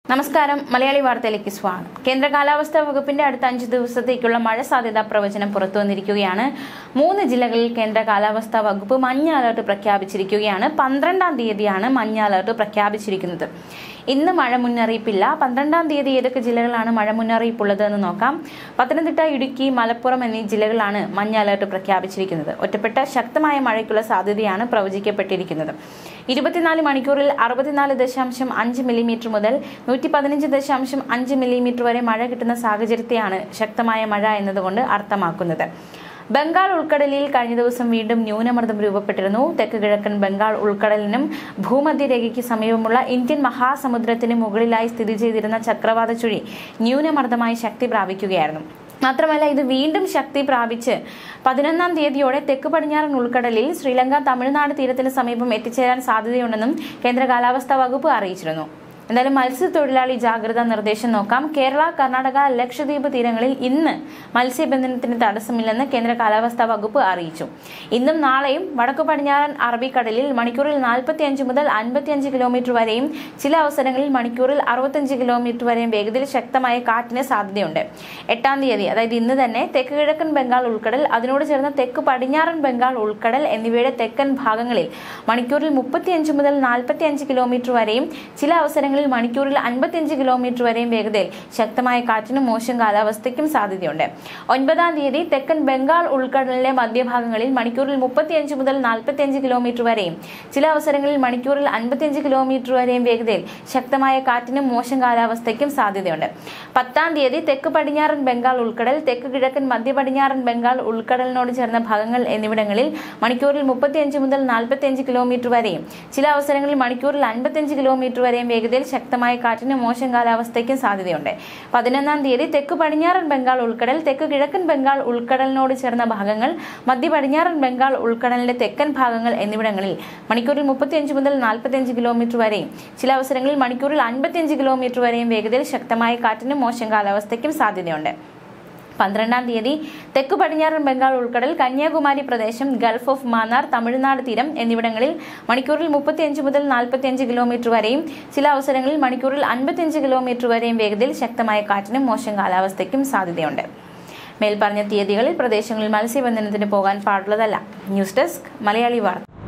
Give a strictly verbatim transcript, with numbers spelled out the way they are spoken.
നമസ്കാരം മലയാളി വാർത്തയിലേക്ക് സ്വാഗതം. കേന്ദ്ര കാലാവസ്ഥാ വകുപ്പിന്റെ അടുത്ത അഞ്ച് ദിവസത്തേക്കുള്ള മഴ സാധ്യതാ പ്രവചനം പുറത്തുവന്നിരിക്കുകയാണ്. മൂന്ന് ജില്ലകളിൽ കേന്ദ്ര കാലാവസ്ഥാ വകുപ്പ് മഞ്ഞ അലർട്ട് പ്രഖ്യാപിച്ചിരിക്കുകയാണ്. പന്ത്രണ്ടാം തീയതിയാണ് മഞ്ഞ അലർട്ട് പ്രഖ്യാപിച്ചിരിക്കുന്നത്. ഇന്ന് മഴ മുന്നറിയിപ്പില്ല. പന്ത്രണ്ടാം തീയതി ഏതൊക്കെ ജില്ലകളാണ് മഴ മുന്നറിയിപ്പുള്ളത് എന്ന് നോക്കാം. പത്തനംതിട്ട, ഇടുക്കി, മലപ്പുറം എന്നീ ജില്ലകളാണ് മഞ്ഞ അലർട്ട് പ്രഖ്യാപിച്ചിരിക്കുന്നത്. ഒറ്റപ്പെട്ട ശക്തമായ മഴയ്ക്കുള്ള സാധ്യതയാണ് പ്രവചിക്കപ്പെട്ടിരിക്കുന്നത്. ഇരുപത്തിനാല് മണിക്കൂറിൽ അറുപത്തിനാല് ദശാംശം അഞ്ച് മില്ലിമീറ്റർ മുതൽ നൂറ്റി പതിനഞ്ച് ദശാംശം അഞ്ച് മില്ലിമീറ്റർ വരെ മഴ കിട്ടുന്ന സാഹചര്യത്തെയാണ് ശക്തമായ മഴ എന്നതുകൊണ്ട് അർത്ഥമാക്കുന്നത്. ബംഗാൾ ഉൾക്കടലിൽ കഴിഞ്ഞ ദിവസം വീണ്ടും ന്യൂനമർദ്ദം രൂപപ്പെട്ടിരുന്നു. തെക്ക് കിഴക്കൻ ബംഗാൾ ഉൾക്കടലിനും ഭൂമധ്യരേഖയ്ക്ക് സമീപമുള്ള ഇന്ത്യൻ മഹാസമുദ്രത്തിന് മുകളിലായി സ്ഥിതി ചെയ്തിരുന്ന ചക്രവാത ചുഴി ന്യൂനമർദ്ദമായി ശക്തി പ്രാപിക്കുകയായിരുന്നു. മാത്രമല്ല, ഇത് വീണ്ടും ശക്തി പ്രാപിച്ച് പതിനൊന്നാം തീയതിയോടെ തെക്ക് പടിഞ്ഞാറൻ ഉൾക്കടലിൽ ശ്രീലങ്ക, തമിഴ്നാട് തീരത്തിന് സമീപം എത്തിച്ചേരാൻ സാധ്യതയുണ്ടെന്നും കേന്ദ്ര കാലാവസ്ഥാ വകുപ്പ് അറിയിച്ചിരുന്നു. എന്തായാലും മത്സ്യത്തൊഴിലാളി ജാഗ്രതാ നിർദ്ദേശം നോക്കാം. കേരള, കർണാടക, ലക്ഷദ്വീപ് തീരങ്ങളിൽ ഇന്ന് മത്സ്യബന്ധനത്തിന് തടസ്സമില്ലെന്ന് കേന്ദ്ര കാലാവസ്ഥാ വകുപ്പ് അറിയിച്ചു. ഇന്നും നാളെയും വടക്കു പടിഞ്ഞാറൻ അറബിക്കടലിൽ മണിക്കൂറിൽ നാൽപ്പത്തി അഞ്ച് മുതൽ അൻപത്തിയഞ്ച് കിലോമീറ്റർ വരെയും ചില അവസരങ്ങളിൽ മണിക്കൂറിൽ അറുപത്തിയഞ്ച് കിലോമീറ്റർ വരെയും വേഗതയിൽ ശക്തമായ കാറ്റിന് സാധ്യതയുണ്ട്. എട്ടാം തീയതി അതായത് ഇന്ന് തന്നെ തെക്ക് കിഴക്കൻ ബംഗാൾ ഉൾക്കടൽ, അതിനോട് ചേർന്ന തെക്ക് പടിഞ്ഞാറൻ ബംഗാൾ ഉൾക്കടൽ എന്നിവയുടെ തെക്കൻ ഭാഗങ്ങളിൽ മണിക്കൂറിൽ മുപ്പത്തിയഞ്ച് മുതൽ നാൽപ്പത്തി അഞ്ച് കിലോമീറ്റർ വരെയും ചില അവസരങ്ങളിൽ മണിക്കൂറിൽ അൻപത്തിയഞ്ച് കിലോമീറ്റർ വരെയും വേഗതയിൽ ശക്തമായ കാറ്റിനും മോശം കാലാവസ്ഥയ്ക്കും സാധ്യതയുണ്ട്. ഒൻപതാം തീയതി തെക്കൻ ബംഗാൾ ഉൾക്കടലിലെ മധ്യഭാഗങ്ങളിൽ മണിക്കൂറിൽ മുപ്പത്തിയഞ്ച് മുതൽ നാൽപ്പത്തിയഞ്ച് കിലോമീറ്റർ വരെയും ചില അവസരങ്ങളിൽ മണിക്കൂറിൽ അൻപത്തിയഞ്ച് കിലോമീറ്റർ വരെയും വേഗതയിൽ ശക്തമായ കാറ്റിനും മോശം കാലാവസ്ഥയ്ക്കും സാധ്യതയുണ്ട്. പത്താം തീയതി തെക്ക് പടിഞ്ഞാറൻ ബംഗാൾ ഉൾക്കടൽ, തെക്ക് കിഴക്കൻ മധ്യ പടിഞ്ഞാറൻ ബംഗാൾ ഉൾക്കടലിനോട് ചേർന്ന ഭാഗങ്ങൾ എന്നിവിടങ്ങളിൽ മണിക്കൂറിൽ മുപ്പത്തിയഞ്ച് മുതൽ നാൽപ്പത്തിയഞ്ച് കിലോമീറ്റർ വരെയും ചില അവസരങ്ങളിൽ മണിക്കൂറിൽ അൻപത്തിയഞ്ച് കിലോമീറ്റർ വരെയും വേഗതയിൽ ശക്തമായ കാറ്റിന് മോശം കാലാവസ്ഥയ്ക്കും സാധ്യതയുണ്ട്. പതിനൊന്നാം തീയതി തെക്ക് പടിഞ്ഞാറൻ ബംഗാൾ ഉൾക്കടൽ, തെക്ക് കിഴക്കൻ ബംഗാൾ ഉൾക്കടലിനോട് ചേർന്ന ഭാഗങ്ങൾ, മധ്യ പടിഞ്ഞാറൻ ബംഗാൾ ഉൾക്കടലിന്റെ തെക്കൻ ഭാഗങ്ങൾ എന്നിവിടങ്ങളിൽ മണിക്കൂറിൽ മുപ്പത്തിയഞ്ച് മുതൽ നാൽപ്പത്തിയഞ്ച് കിലോമീറ്റർ വരെയും ചില അവസരങ്ങളിൽ മണിക്കൂറിൽ അൻപത്തിയഞ്ച് കിലോമീറ്റർ വരെയും വേഗതയിൽ ശക്തമായ കാറ്റിന് മോശം കാലാവസ്ഥയ്ക്കും സാധ്യതയുണ്ട്. പന്ത്രണ്ടാം തീയതി തെക്ക് പടിഞ്ഞാറൻ ബംഗാൾ ഉൾക്കടൽ, കന്യാകുമാരി പ്രദേശം, ഗൾഫ് ഓഫ് മാന്നാർ, തമിഴ്നാട് തീരം എന്നിവിടങ്ങളിൽ മണിക്കൂറിൽ മുപ്പത്തിയഞ്ച് മുതൽ നാൽപ്പത്തിയഞ്ച് കിലോമീറ്റർ വരെയും ചില അവസരങ്ങളിൽ മണിക്കൂറിൽ അൻപത്തിയഞ്ച് കിലോമീറ്റർ വരെയും വേഗതയിൽ ശക്തമായ കാറ്റിനും മോശം കാലാവസ്ഥയ്ക്കും സാധ്യതയുണ്ട്. മേൽപ്പറഞ്ഞ തീയതികളിൽ പ്രദേശങ്ങളിൽ മത്സ്യബന്ധനത്തിന് പോകാൻ പാടുള്ളതല്ല. ന്യൂസ് ഡെസ്ക് മലയാളി വാർത്ത.